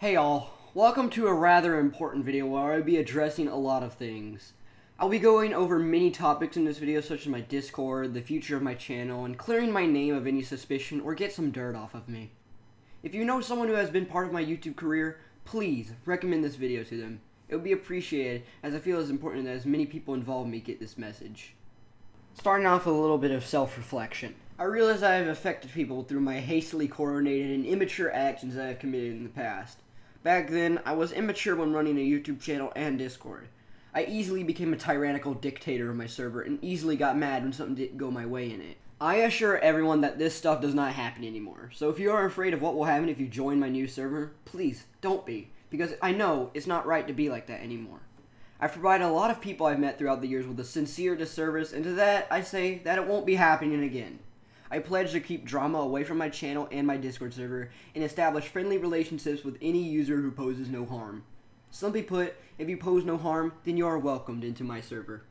Hey all, welcome to a rather important video where I'll be addressing a lot of things. I'll be going over many topics in this video such as my Discord, the future of my channel, and clearing my name of any suspicion or get some dirt off of me. If you know someone who has been part of my YouTube career, please recommend this video to them. It would be appreciated as I feel it's important that as many people involved in me get this message. Starting off with a little bit of self-reflection. I realize I have affected people through my hastily coordinated and immature actions that I have committed in the past. Back then, I was immature when running a YouTube channel and Discord. I easily became a tyrannical dictator of my server and easily got mad when something didn't go my way in it. I assure everyone that this stuff does not happen anymore, so if you are afraid of what will happen if you join my new server, please don't be, because I know it's not right to be like that anymore. I've provided a lot of people I've met throughout the years with a sincere disservice, and to that I say that it won't be happening again. I pledge to keep drama away from my channel and my Discord server, and establish friendly relationships with any user who poses no harm. Simply put, if you pose no harm, then you are welcomed into my server.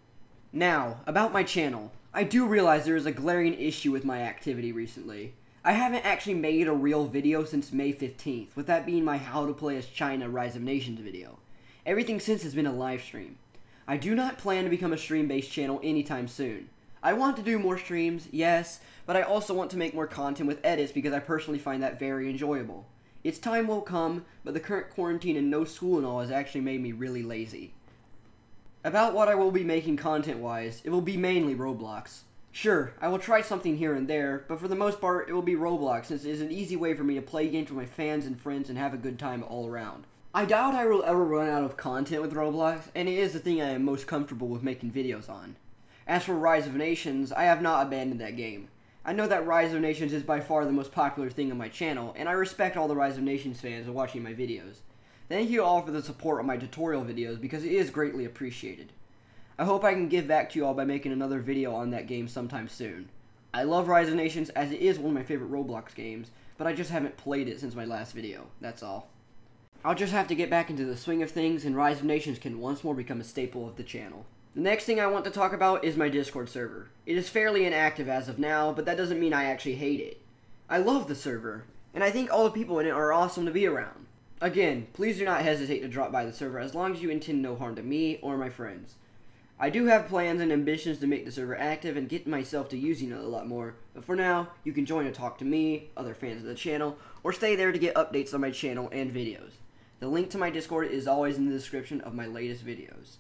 Now, about my channel. I do realize there is a glaring issue with my activity recently. I haven't actually made a real video since May 15th, with that being my How to Play as China Rise of Nations video. Everything since has been a live stream. I do not plan to become a stream-based channel anytime soon. I want to do more streams, yes, but I also want to make more content with edits because I personally find that very enjoyable. Its time will come, but the current quarantine and no school and all has actually made me really lazy. About what I will be making content-wise, it will be mainly Roblox. Sure, I will try something here and there, but for the most part, it will be Roblox since it is an easy way for me to play games with my fans and friends and have a good time all around. I doubt I will ever run out of content with Roblox, and it is the thing I am most comfortable with making videos on. As for Rise of Nations, I have not abandoned that game. I know that Rise of Nations is by far the most popular thing on my channel, and I respect all the Rise of Nations fans watching my videos. Thank you all for the support on my tutorial videos because it is greatly appreciated. I hope I can give back to you all by making another video on that game sometime soon. I love Rise of Nations as it is one of my favorite Roblox games, but I just haven't played it since my last video, that's all. I'll just have to get back into the swing of things and Rise of Nations can once more become a staple of the channel. The next thing I want to talk about is my Discord server. It is fairly inactive as of now, but that doesn't mean I actually hate it. I love the server, and I think all the people in it are awesome to be around. Again, please do not hesitate to drop by the server as long as you intend no harm to me or my friends. I do have plans and ambitions to make the server active and get myself to using it a lot more, but for now, you can join and talk to me, other fans of the channel, or stay there to get updates on my channel and videos. The link to my Discord is always in the description of my latest videos.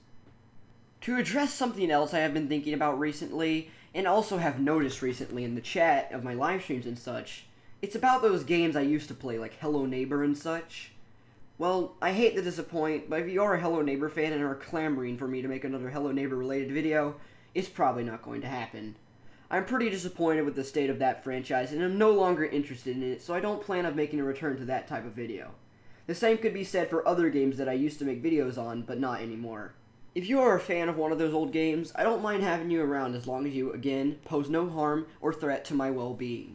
To address something else I have been thinking about recently, and also have noticed recently in the chat of my live streams and such, it's about those games I used to play like Hello Neighbor and such. Well, I hate to disappoint, but if you are a Hello Neighbor fan and are clamoring for me to make another Hello Neighbor related video, it's probably not going to happen. I'm pretty disappointed with the state of that franchise and I'm no longer interested in it, so I don't plan on making a return to that type of video. The same could be said for other games that I used to make videos on, but not anymore. If you are a fan of one of those old games, I don't mind having you around as long as you, again, pose no harm or threat to my well-being.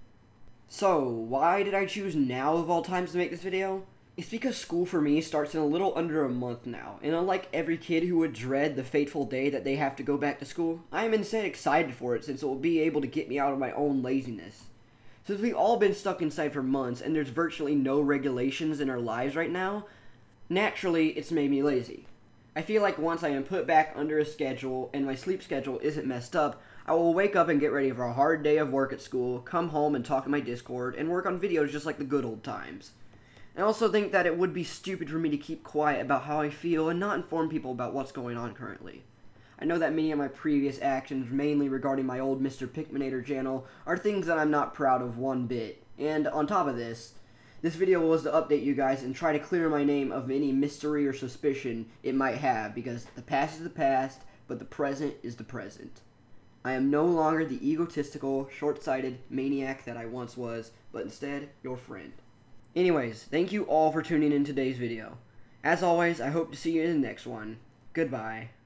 So, why did I choose now of all times to make this video? It's because school for me starts in a little under a month now, and unlike every kid who would dread the fateful day that they have to go back to school, I am instead excited for it since it will be able to get me out of my own laziness. Since we've all been stuck inside for months and there's virtually no regulations in our lives right now, naturally it's made me lazy. I feel like once I am put back under a schedule and my sleep schedule isn't messed up, I will wake up and get ready for a hard day of work at school, come home and talk in my Discord, and work on videos just like the good old times. I also think that it would be stupid for me to keep quiet about how I feel and not inform people about what's going on currently. I know that many of my previous actions, mainly regarding my old Mr. Pikminator channel, are things that I'm not proud of one bit, and on top of this video was to update you guys and try to clear my name of any mystery or suspicion it might have, because the past is the past, but the present is the present. I am no longer the egotistical, short-sighted maniac that I once was, but instead, your friend. Anyways, thank you all for tuning in today's video. As always, I hope to see you in the next one. Goodbye.